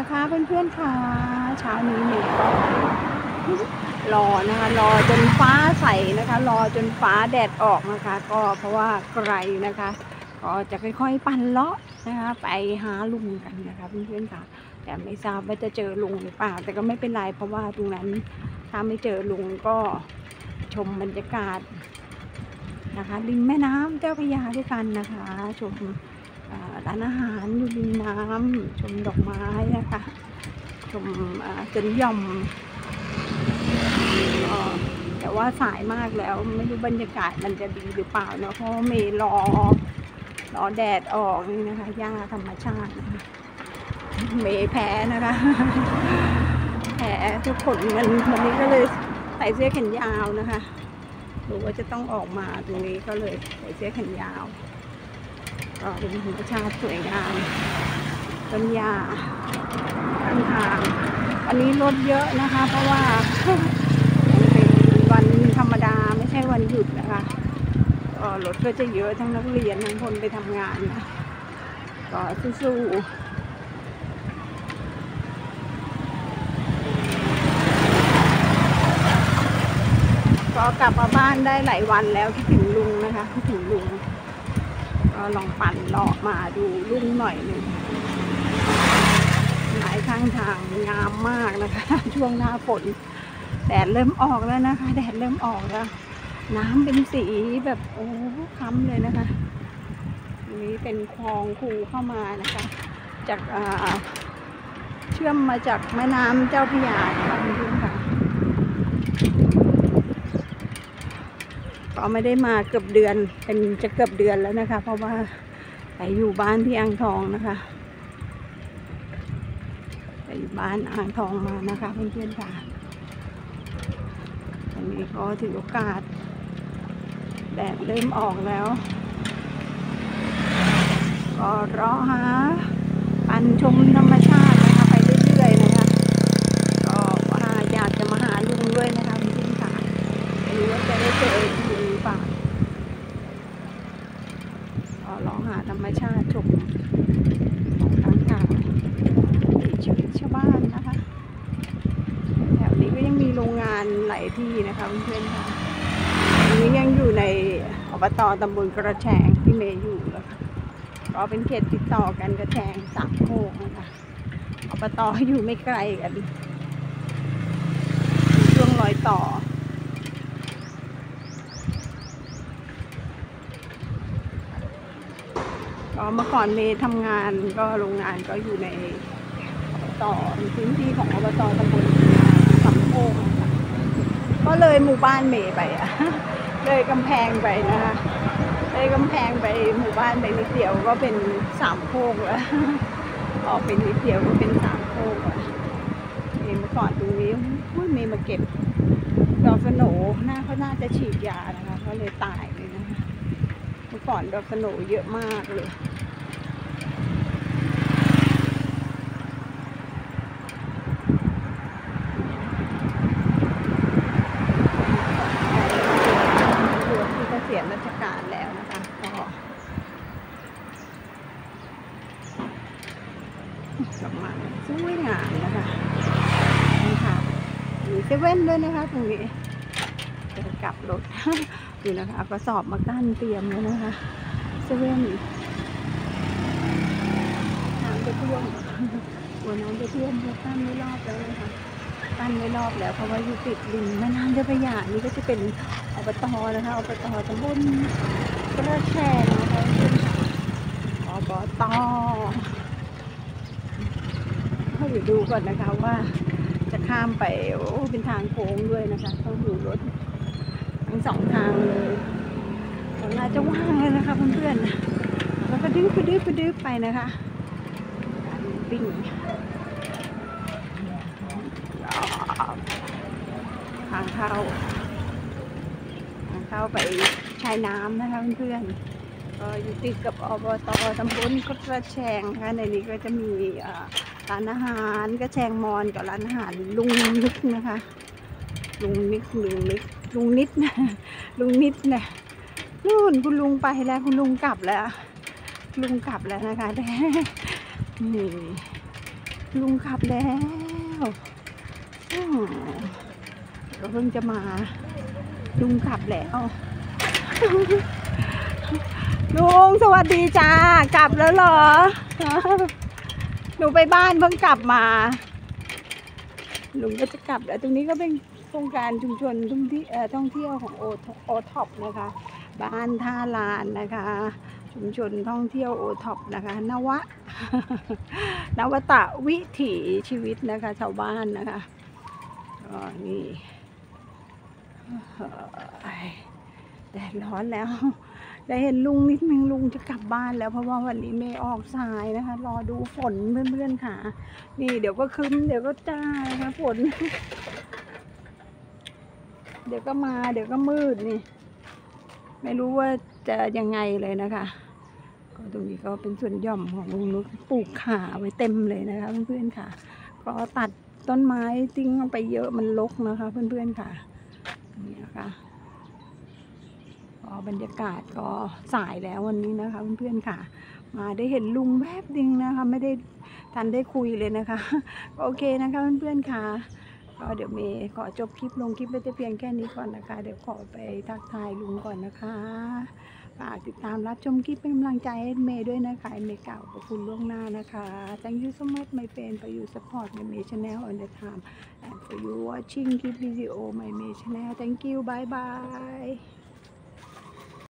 นะคะเพื่อนๆค่ะเช้านี้หนูก็รอนะคะรอจนฟ้าใสนะคะรอจนฟ้าแดดออกนะคะก็เพราะว่าไกลนะคะก็จะค่อยๆปั่นเลาะนะคะไปหาลุงกันนะคะเพื่อนๆค่ะแต่ไม่ทราบว่าจะเจอลุงหรือเปล่าแต่ก็ไม่เป็นไรเพราะว่าตรงนั้นถ้าไม่เจอลุงก็ชมบรรยากาศนะคะริมแม่น้ำเจ้าพระยาด้วยกันนะคะชมร้านอาหารอยู่ริมน้ำชมดอกไม้นะคะชมจนย่อมแต่ว่าสายมากแล้วไม่รู้บรรยากาศมันจะดีหรือเปล่าเนาะเพราะเมย์รอแดดออกนี่นะคะหญ้าธรรมชาตินะคะเมย์แพ้นะคะแพ้ทุกคนวันนี้ก็เลยใส่เสื้อแขนยาวนะคะรู้ว่าจะต้องออกมาตรงนี้ก็เลยใส่เสื้อแขนยาวก็เป็นธรรมชาติสวยงามต้นหญ้าข้างทางวันนี้รถเยอะนะคะเพราะว่าเป็นวันธรรมดาไม่ใช่วันหยุดนะคะรถก็จะเยอะทั้งนักเรียนทั้งคนไปทำงานนะก็สู้ๆก็กลับมาบ้านได้หลายวันแล้วคิดถึงลุงนะคะคิดถึงลุงก็ลองปั่นเลาะมาดูลุงหน่อยหนึ่งไม้ข้างทางงามมากนะคะช่วงหน้าฝนแดดเริ่มออกแล้วนะคะแดดเริ่มออกแล้วน้ำเป็นสีแบบโอ้ค้ำเลยนะคะนี้เป็นคลองคูเข้ามานะคะจากเชื่อมมาจากแม่น้ำเจ้าพระยาค่ะคุณผู้ชมค่ะก็ไม่ได้มาเกือบเดือนจะเกือบเดือนแล้วนะคะเพราะว่าไปอยู่บ้านที่อ่างทองนะคะไปอยู่บ้านอ่างทองมานะคะเพื่อนๆค่ะอันนี้ก็ถือโอกาสแดดเริ่มออกแล้วก็รอหาปั่นชมธรรมชาตินะคะไปเรื่อยๆนะคะก็ว่าอยากจะมาหาลุงด้วยนะคะเพื่อนๆค่ะไม่รู้ว่าจะได้เจอลุงหรือเปล่าก็รอหาธรรมชาติชมของทางชีวิตชาวบ้านนะคะแถวนี้ก็ยังมีโรงงานหลายที่นะคะเพื่อนๆค่ะอันนี้ยังอยู่ในอบต.ตำบลกระแชงที่เมย์อยู่นะคะก็เป็นเขตติดต่อกันกระแชงสามโคกนะคะอบต.อยู่ไม่ไกลกันช่วงรอยต่อก็เมื่อก่อนเมย์ทำงานก็โรงงานก็อยู่ในต่อพื้นที่ของอบต.ตำบลสามโคกนะคะก็เลยหมู่บ้านเมย์ไปเลยกำแพงไปนะคะเลยกำแพงไปหมู่บ้านไปนิดเดียวก็เป็นสามโคกแล้วออกเป็นนิดเดียวก็เป็นสามโคกอ่ะเมื่อก่อนตรงนี้เมย์มาเก็บดอกสโหน่เขาน่าจะฉีดยานะคะก็เลยตายเลยนะคะเมื่อก่อนดอกสโหเยอะมากเลยเสียราชการแล้วนะคะก็กลับมาสวยงามนะคะนี่ค่ะมีเซเว่นด้วยนะคะตรงนี้จะกลับรถดูนะคะก็สอบมากั้นเตรียมเลยนะคะเซเว่นน้ำจะท่วมหัวน้ำจะท่วมเพราะกั้นไม่รอบแล้วนะคะกั้นไม่รอบแล้วเพราะว่าอยู่ติดริมแม่น้ำเจ้าพระยานี่ก็จะเป็นอบต.นะคะอบต.ตำบลกระแชงนะคะอบต.เขาอยู่ดูก่อนนะคะว่าจะข้ามไปโอ้เป็นทางโค้งด้วยนะคะต้องดูรถทั้งสองทางเลยน่าจะว่างเลยนะคะเพื่อนๆแล้วก็ดื้อไปนะคะวิ่งทางเข้าไปชายน้ำนะคะเพื่อนๆก็อยู่ติดกับอบต.ตำบลกระแชงนะคะในนี้ก็จะมีร้านอาหารกระแชงมอนกับร้านอาหารลุงนิดนะคะลุงนิดนะลุงนิดนะนู่นคุณลุงไปแล้วคุณลุงกลับแล้วนะคะนี่ลุงขับแล้วก็เพิ่งจะมาลุงขับแล้วลุงสวัสดีจ้ากลับแล้วเหรอหนูไปบ้านเพิ่งกลับมาลุงก็จะกลับแล้วตรงนี้ก็เป็นโครงการชุมชนท่องเที่ยวของโอท็อปนะคะบ้านท่าลานนะคะชุมชนท่องเที่ยวโอท็อปนะคะนวตะวิถีชีวิตนะคะชาวบ้านนะคะนี่แดดร้อนแล้วได้เห็นลุงนิดนึงลุงจะกลับบ้านแล้วเพราะว่าวันนี้เมย์ออกสายนะคะรอดูฝนเพื่อนๆค่ะนี่เดี๋ยวก็ครึ้มเดี๋ยวก็จ้านะคะฝนเดี๋ยวก็มาเดี๋ยวก็มืดนี่ไม่รู้ว่าจะยังไงเลยนะคะก็ตรงนี้ก็เป็นส่วนหย่อมของลุงนุชปลูกข่าไว้เต็มเลยนะคะเพื่อนๆค่ะก็ตัดต้นไม้ทิ้งลงไปเยอะมันรกนะคะเพื่อนๆค่ะนี่นะคะบรรยากาศก็สายแล้ววันนี้นะคะเพื่อนๆค่ะมาได้เห็นลุงแวบนึงนะคะไม่ได้ทันได้คุยเลยนะคะโอเคนะคะเพื่อนๆค่ะก็เดี๋ยวเมย์ขอจบคลิปลงคลิปไว้แต่เพียงแค่นี้ก่อนนะคะเดี๋ยวขอไปทักทายลุงก่อนนะคะฝากติดตามรับชมคลิปเป็นกำลังใจให้เมย์ด้วยนะคะเมย์กล่าวขอบคุณล่วงหน้านะคะ Thank you so much my friend for you support my May channel on the time and for you watching this video my May channel Thank you bye bye